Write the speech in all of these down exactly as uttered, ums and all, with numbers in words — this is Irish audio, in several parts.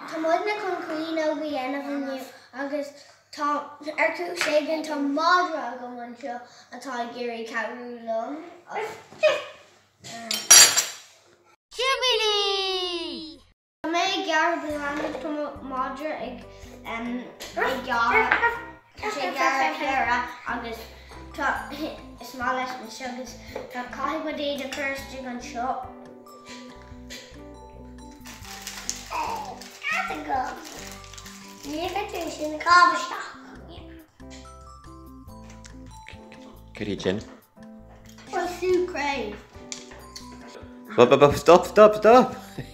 Tá muid na chun cuioine ó dhéanamh inniu agus tá ar tú ségan tá mádra go man seo atá géirí ceathrú lom. Jubilee! Tá mé gear bhíanana tá mádra ag ag gearra sé gearra chéara agus tá is má leis na seo agus tá caiithh go dé de chuirste an seo. That's a go. You get to see the coffee shop. Good eating. What's you crave? But, but, but stop, stop, stop!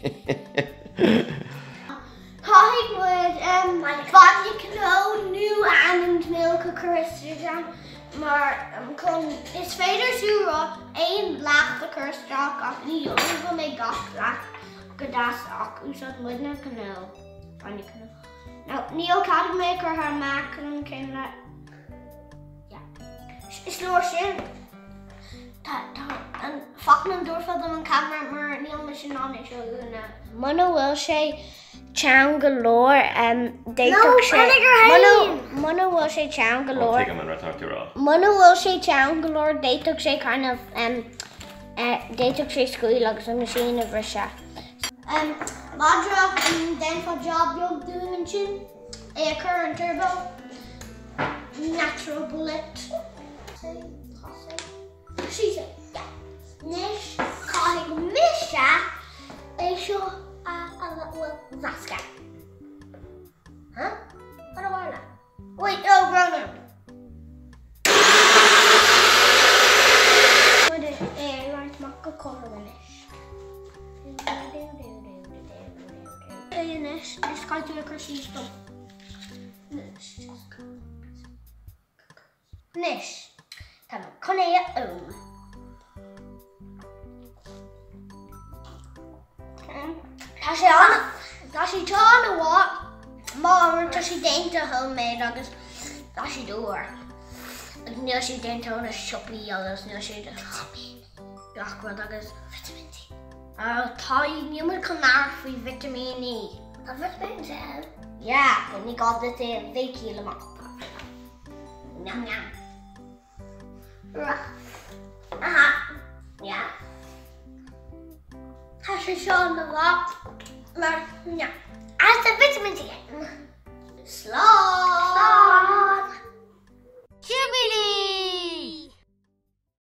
Coffee with um, vodka canoe, new almond milk, a custard, maar um, kon is verder zuur één laag de custard af niet over met gas laag. Gedaas ook u zat met een kanaal. Van die kanaal. Nou, Neil kan maker haar maken kan dat. Ja. Sloor zin. Dat dat en vakman doorvallen een camera maar Neil misschien nog niet zo doen. Mono wil say chown galore and they took say Mono Mono will say chown galore. Take him and talk to her. Mono will say chown galore. They took say kind of um uh, they took say school like some machine of Russia. Um, Madra and then for job you're doing in chin, a current turbo, natural bullet. She said, yeah. Nish, calling Misha, a show a little Vasca. Huh? What do I know? Wait, oh, Ronan. What is a right marker color in it? Nish, just got to a crushy stuff. Nish, Nish, come on, come here, oh. Tá sé anna, tá sé tána bhá, mar tá sé déanta homemade agus tá sé dúir. Níl sé déanta na siopaí agus níl sé gachfuil agus vitamin D. Tá níomar chun náir faoi vitamin E. Tá vitamin D? Ja, go ní gá dit é bhé cíle má. Nham nham. Aha, ja. Tá sé seo na bhá, mar nham. As the vitamin D. Slán!